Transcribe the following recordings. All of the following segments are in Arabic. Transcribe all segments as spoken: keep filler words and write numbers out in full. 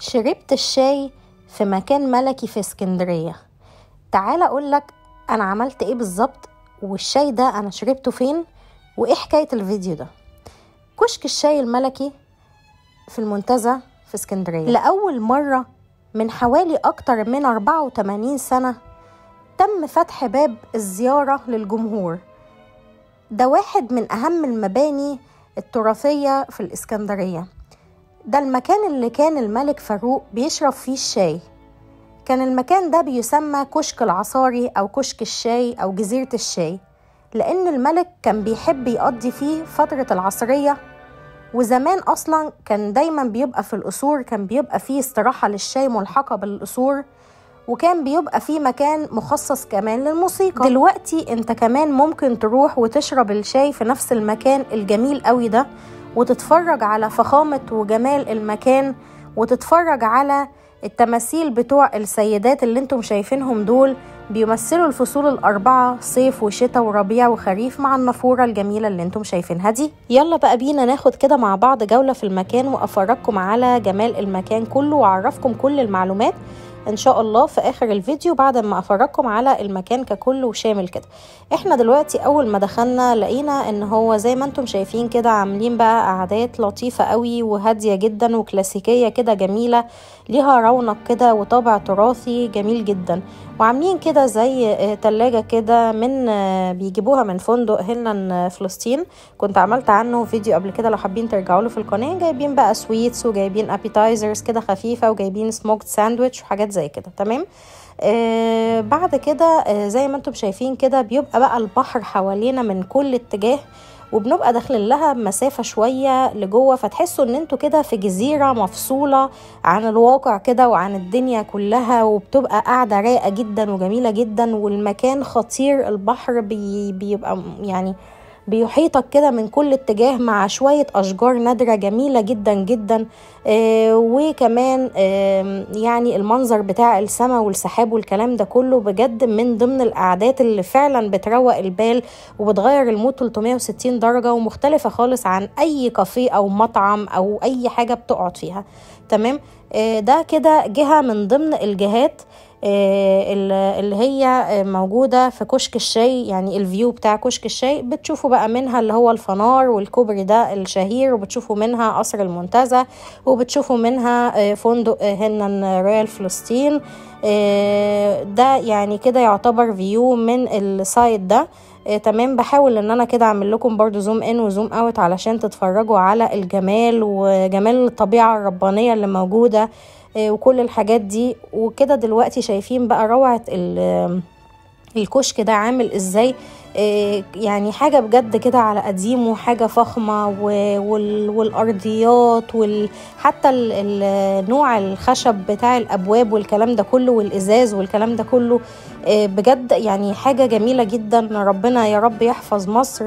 شربت الشاي في مكان ملكي في اسكندرية. تعال اقولك انا عملت ايه بالظبط، والشاي ده انا شربته فين، وايه حكاية الفيديو ده. كشك الشاي الملكي في المنتزه في اسكندرية لأول مرة من حوالي اكتر من أربعة وثمانين سنة تم فتح باب الزيارة للجمهور. ده واحد من اهم المباني التراثية في الاسكندرية. ده المكان اللي كان الملك فاروق بيشرب فيه الشاي. كان المكان ده بيسمى كشك العصاري أو كشك الشاي أو جزيرة الشاي، لأن الملك كان بيحب يقضي فيه فترة العصرية. وزمان أصلا كان دايما بيبقى في القصور، كان بيبقى فيه استراحة للشاي ملحقة بالقصور، وكان بيبقى فيه مكان مخصص كمان للموسيقى. دلوقتي انت كمان ممكن تروح وتشرب الشاي في نفس المكان الجميل قوي ده، وتتفرج على فخامة وجمال المكان، وتتفرج على التماثيل بتوع السيدات اللي انتم شايفينهم دول، بيمثلوا الفصول الأربعة، صيف وشتاء وربيع وخريف، مع النافورة الجميلة اللي انتم شايفينها دي. يلا بقى بينا ناخد كده مع بعض جولة في المكان، وأفرجكم على جمال المكان كله، وأعرفكم كل المعلومات ان شاء الله في اخر الفيديو بعد ما افرجكم على المكان ككل وشامل كده. احنا دلوقتي اول ما دخلنا لقينا ان هو زي ما انتم شايفين كده عاملين بقى قعدات لطيفة قوي وهادية جدا وكلاسيكية كده جميلة، ليها رونق كده وطابع تراثي جميل جدا. وعاملين كده زي تلاجة كده من بيجيبوها من فندق هيلان فلسطين، كنت عملت عنه فيديو قبل كده لو حابين ترجعوا له في القناة. جايبين بقى سويتس وجايبين ابيتايزرز كده خفيفة وجايبين سموكد ساندويتش وحاجات زي كده. تمام. آه بعد كده آه زي ما انتم شايفين كده بيبقى بقى البحر حوالينا من كل اتجاه، وبنبقى داخلين لها مسافة شوية لجوه، فتحسوا ان انتوا كده في جزيرة مفصولة عن الواقع كده وعن الدنيا كلها، وبتبقى قاعدة رايقة جدا وجميلة جدا، والمكان خطير. البحر بي بيبقى يعني بيحيطك كده من كل اتجاه مع شوية أشجار نادرة جميلة جدا جدا. آه وكمان آه يعني المنظر بتاع السماء والسحاب والكلام ده كله بجد من ضمن القعدات اللي فعلا بتروق البال وبتغير المود ثلاثمية وستين درجة، ومختلفة خالص عن أي كافيه أو مطعم أو أي حاجة بتقعد فيها. تمام. آه ده كده جهة من ضمن الجهات اللي هي موجودة في كشك الشاي، يعني الفيو بتاع كشك الشاي بتشوفوا بقى منها اللي هو الفنار والكوبري ده الشهير، وبتشوفوا منها قصر المنتزه، وبتشوفوا منها فندق هيلان رويال فلسطين. ده يعني كده يعتبر فيو من السايت ده. تمام. بحاول ان انا كده اعمل لكم برضو زوم ان وزوم اوت علشان تتفرجوا على الجمال وجمال الطبيعة الربانية اللي موجودة وكل الحاجات دي وكده. دلوقتي شايفين بقى روعة الكشك ده عامل ازاي، يعني حاجة بجد كده على قديم وحاجة فخمة، والأرضيات وحتى نوع الخشب بتاع الأبواب والكلام ده كله والإزاز والكلام ده كله بجد يعني حاجة جميلة جدا. ربنا يا رب يحفظ مصر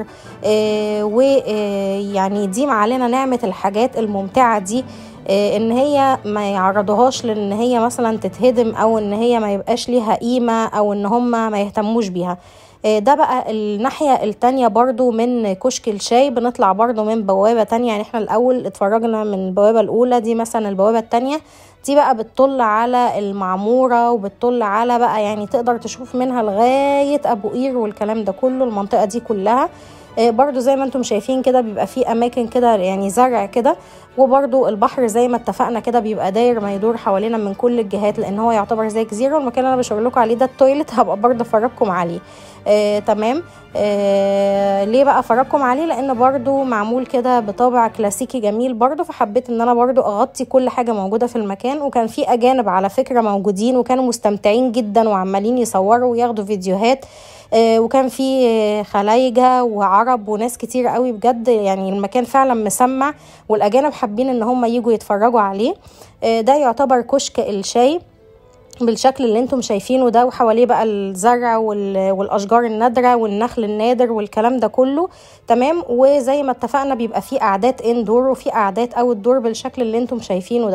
ويعني يديم علينا نعمة الحاجات الممتعة دي، ان هي ما يعرضوهاش لان هي مثلا تتهدم او ان هي ما يبقاش ليها قيمة او ان هم ما يهتموش بيها. ده بقى الناحية التانية برضو من كشك الشاي. بنطلع برضو من بوابة تانية، يعني احنا الاول اتفرجنا من البوابة الاولى دي، مثلا البوابة التانية دي بقى بتطل على المعمورة وبتطل على بقى يعني تقدر تشوف منها لغاية ابو قير والكلام ده كله، المنطقة دي كلها. برضو زي ما انتم شايفين كده بيبقى فيه اماكن كده يعني زرع كده، وبرضو البحر زي ما اتفقنا كده بيبقى داير ما يدور حوالينا من كل الجهات، لان هو يعتبر زي جزيرة. والمكان اللي انا بشاور لكم عليه ده التويلت، هبقى برضو افرجكم عليه. آه، تمام. آه، ليه بقى افرجكم عليه؟ لان برضو معمول كده بطابع كلاسيكي جميل برضو، فحبيت ان انا برضو اغطي كل حاجة موجودة في المكان. وكان في اجانب على فكرة موجودين وكانوا مستمتعين جدا وعمالين يصوروا وياخدوا فيديوهات، آه وكان في خلايجة وعرب وناس كتير قوي بجد، يعني المكان فعلا مسمع والاجانب حابين ان هم يجوا يتفرجوا عليه. آه ده يعتبر كشك الشاي بالشكل اللي انتم شايفينه ده، وحواليه بقى الزرع والاشجار النادره والنخل النادر والكلام ده كله. تمام. وزي ما اتفقنا بيبقى فيه قعدات اندور وفي قعدات اوت دور بالشكل اللي انتم شايفينه ده.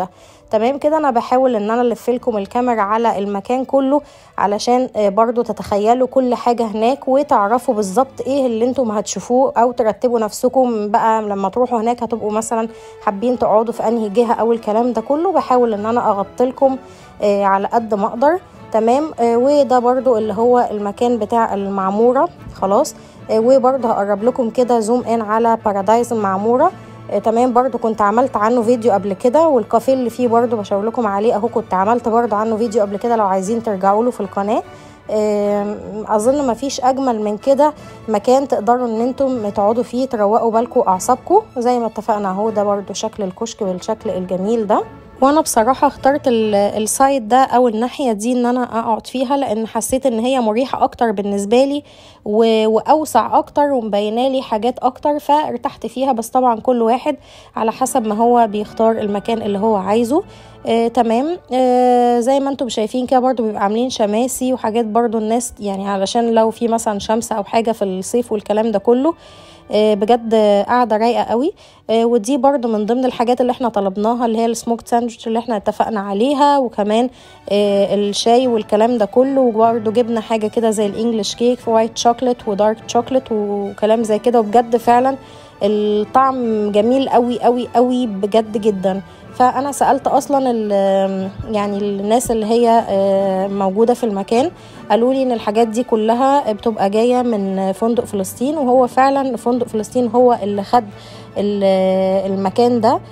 تمام كده. انا بحاول ان انا الف لكم الكاميرا على المكان كله علشان برضو تتخيلوا كل حاجة هناك وتعرفوا بالظبط ايه اللي انتم هتشوفوه، او ترتبوا نفسكم بقى لما تروحوا هناك هتبقوا مثلا حابين تقعدوا في انهي جهة او الكلام ده كله. بحاول ان انا اغطي لكم على قد ما اقدر. تمام. وده برضو اللي هو المكان بتاع المعمورة خلاص. وبرضو هقرب لكم كده زوم ان على بارادايس المعمورة. تمام. برضو كنت عملت عنه فيديو قبل كده، والكافيه اللي فيه برضو بشاور لكم عليه اهو، كنت عملت برضو عنه فيديو قبل كده لو عايزين ترجعوا له في القناة. اظن ما فيش اجمل من كده مكان تقدروا ان انتم تقعدوا فيه تروقوا بالكم اعصابكم زي ما اتفقنا اهو. ده برضو شكل الكشك بالشكل الجميل ده. وانا بصراحة اخترت السايد ده او الناحية دي ان انا اقعد فيها، لان حسيت ان هي مريحة اكتر بالنسبة لي واوسع اكتر ومبينة لي حاجات اكتر، فارتحت فيها. بس طبعا كل واحد على حسب ما هو بيختار المكان اللي هو عايزه. آه، تمام. آه، زي ما انتم شايفين كده برضو بيبقى عاملين شماسي وحاجات برضو الناس يعني علشان لو في مثلا شمس او حاجة في الصيف والكلام ده كله. آه، بجد قاعدة رايقة قوي. آه، ودي برضو من ضمن الحاجات اللي احنا طلبناها اللي هي السموكت ساندويتش اللي احنا اتفقنا عليها، وكمان آه، الشاي والكلام ده كله. وبرضو جبنا حاجة كده زي الانجليش كيك في وايت شوكليت ودارك شوكليت وكلام زي كده. وبجد فعلا الطعم جميل قوي قوي قوي بجد جدا. فانا سألت اصلا يعني الناس اللي هي موجودة في المكان، قالوا لي ان الحاجات دي كلها بتبقى جاية من فندق فلسطين، وهو فعلا فندق فلسطين هو اللي خد المكان ده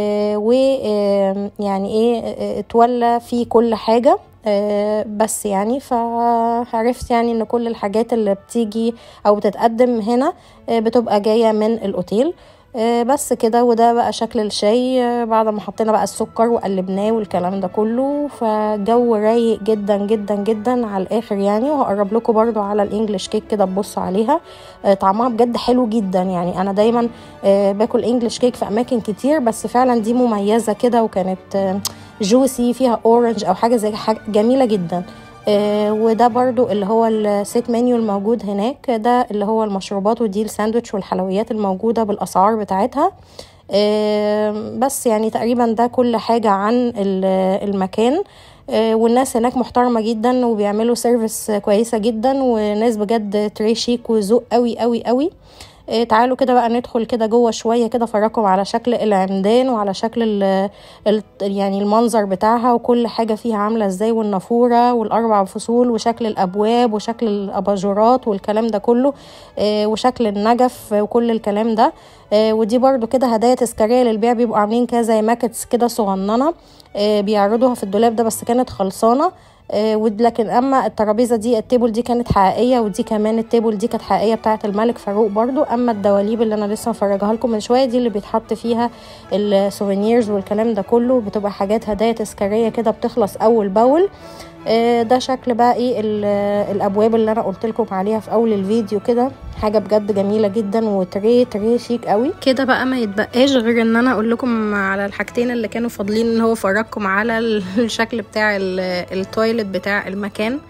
ويعني ايه اتولى فيه كل حاجة. بس يعني فعرفت يعني ان كل الحاجات اللي بتيجي او بتتقدم هنا بتبقى جاية من الاوتيل. بس كده. وده بقى شكل الشاي بعد ما حطينا بقى السكر وقلبناه والكلام ده كله. فجو رايق جدا جدا جدا على الاخر يعني. وهقرب لكم برضو على الانجليش كيك كده تبصوا عليها. طعمها بجد حلو جدا يعني. انا دايما باكل انجليش كيك في اماكن كتير، بس فعلا دي مميزة كده وكانت جوسي فيها اورنج او حاجة زي حاجة جميلة جدا. آه وده برضو اللي هو السيت منيو الموجود هناك، ده اللي هو المشروبات ودي الساندويتش والحلويات الموجودة بالأسعار بتاعتها. آه بس يعني تقريبا ده كل حاجة عن المكان. آه والناس هناك محترمة جدا وبيعملوا سيرفيس كويسة جدا، وناس بجد تري شيك وذوق قوي قوي قوي. إيه تعالوا كده بقى ندخل كده جوه شويه كده افرجكم على شكل العمدان وعلى شكل ال ال يعني المنظر بتاعها وكل حاجه فيها عامله ازاي، والنافوره والاربع فصول وشكل الابواب وشكل الاباجورات والكلام ده كله. إيه وشكل النجف وكل الكلام ده. إيه ودي برضو كده هدايا تذكاريه للبيع، بيبقوا عاملين كده زي ماكتس كده صغننه. إيه بيعرضوها في الدولاب ده بس كانت خلصانه. آه لكن اما الترابيزه دي التيبل دي كانت حقيقيه، ودي كمان التيبل دي كانت حقيقيه بتاعه الملك فاروق برضو. اما الدواليب اللي انا لسه مفرجها لكم من شويه دي اللي بيتحط فيها السوفينيرز والكلام ده كله، بتبقى حاجات هدايا تذكاريه كده بتخلص اول باول. آه ده شكل بقى ايه الابواب اللي انا قلت لكم عليها في اول الفيديو كده. حاجه بجد جميله جدا وتري تري شيك قوي كده. بقى ما يتبقاش غير ان انا اقول لكم على الحاجتين اللي كانوا فاضلين، ان هو فرجكم على الشكل بتاع التويلت بتاع المكان.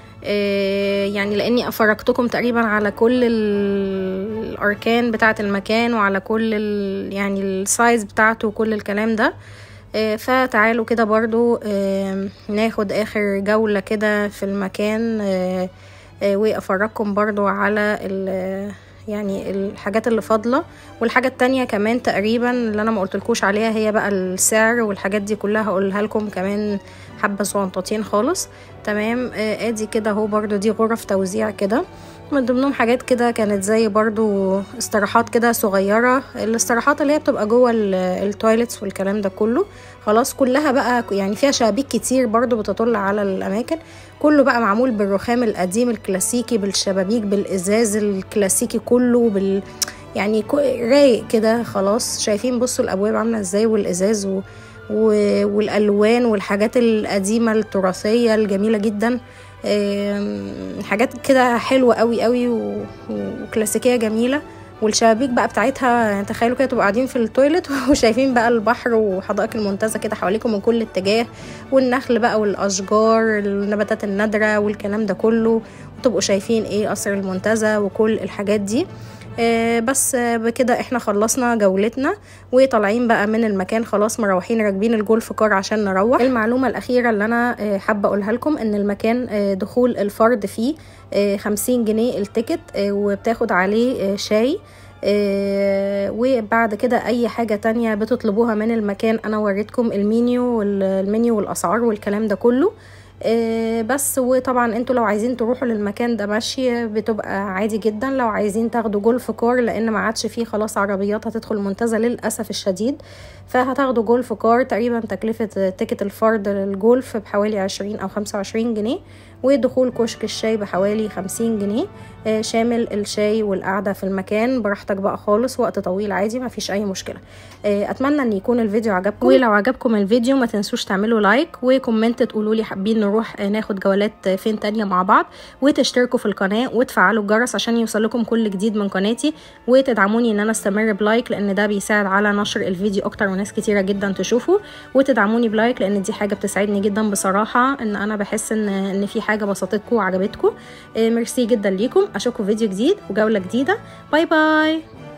آه يعني لاني افرجتكم تقريبا على كل الاركان بتاعه المكان وعلى كل يعني السايز بتاعته وكل الكلام ده. آه فتعالوا كده برضو آه ناخد اخر جولة كده في المكان. آه آه وافرجكم برضو على يعني الحاجات اللي فاضلة. والحاجة التانية كمان تقريبا اللي انا ما قلتلكوش عليها هي بقى السعر والحاجات دي كلها هقولها لكم كمان حبة صغنطتين خالص. تمام. آه ادي كده اهو برضو دي غرف توزيع كده، من ضمنهم حاجات كده كانت زي برضو استراحات كده صغيرة، الاستراحات اللي هي بتبقى جوه التويلتس والكلام ده كله. خلاص كلها بقى يعني فيها شبابيك كتير برضو بتطل على الاماكن، كله بقى معمول بالرخام القديم الكلاسيكي بالشبابيك بالازاز الكلاسيكي كله بال يعني رايق كده. خلاص شايفين بصوا الابواب عامله ازاي والازاز و... و... والالوان والحاجات القديمه التراثيه الجميله جدا. حاجات كده حلوه قوي قوي وكلاسيكيه جميله. والشبابيك بقى بتاعتها تخيلوا كده تبقوا قاعدين في التويلت وشايفين بقى البحر وحدائق المنتزه كده حواليكم من كل اتجاه، والنخل بقى والاشجار النباتات النادره والكلام ده كله، وتبقوا شايفين ايه قصر المنتزه وكل الحاجات دي. آه بس بكده احنا خلصنا جولتنا وطالعين بقى من المكان، خلاص مروحين راكبين الجولف كار عشان نروح. المعلومه الاخيره اللي انا آه حابه اقولها لكم ان المكان آه دخول الفرد فيه آه خمسين جنيه التيكت، آه وبتاخد عليه آه شاي، آه وبعد كده اي حاجة تانية بتطلبوها من المكان. انا وريتكم المنيو والمنيو والاسعار والكلام ده كله. آه بس وطبعا انتوا لو عايزين تروحوا للمكان ده ماشي بتبقى عادي جدا، لو عايزين تاخدوا جولف كار لان ما عادش فيه خلاص عربيات هتدخل المنتزه للاسف الشديد، فهتاخدوا جولف كار. تقريبا تكلفة تيكت الفرد للجولف بحوالي عشرين او خمسة وعشرين جنيه، ودخول كشك الشاي بحوالي خمسين جنيه، آه شامل الشاي والقعدة في المكان براحتك بقى خالص، وقت طويل عادي ما فيش اي مشكلة. آه اتمنى ان يكون الفيديو عجبكم، ولو عجبكم الفيديو ما تنسوش تعملوا لايك وكومنت تقولوا لي حابين نروح ناخد جولات فين تانية مع بعض، وتشتركوا في القناة وتفعلوا الجرس عشان يوصلكم كل جديد من قناتي، وتدعموني ان انا استمر بلايك لان ده بيساعد على نشر الفيديو اكتر وناس كتيرة جدا تشوفه، وتدعموني بلايك لان دي حاجة بتساعدني جدا بصراحة، ان انا بحس ان ان في حاجة بسطتكم وعجبتكم. آه ميرسي جدا ليكم، اشوفكم فيديو جديد وجولة جديدة. باي باي.